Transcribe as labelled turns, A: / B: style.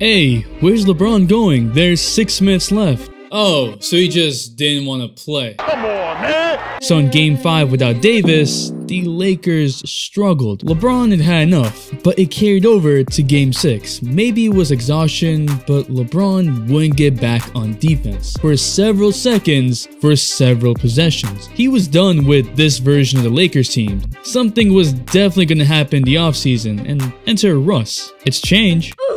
A: Hey, where's LeBron going? There's 6 minutes left.
B: Oh, so he just didn't want to play.
C: Come on, man!
A: So in Game 5 without Davis, the Lakers struggled. LeBron had had enough, but it carried over to Game 6. Maybe it was exhaustion, but LeBron wouldn't get back on defense for several seconds for several possessions. He was done with this version of the Lakers team. Something was definitely going to happen in the offseason, and enter Russ. It's change.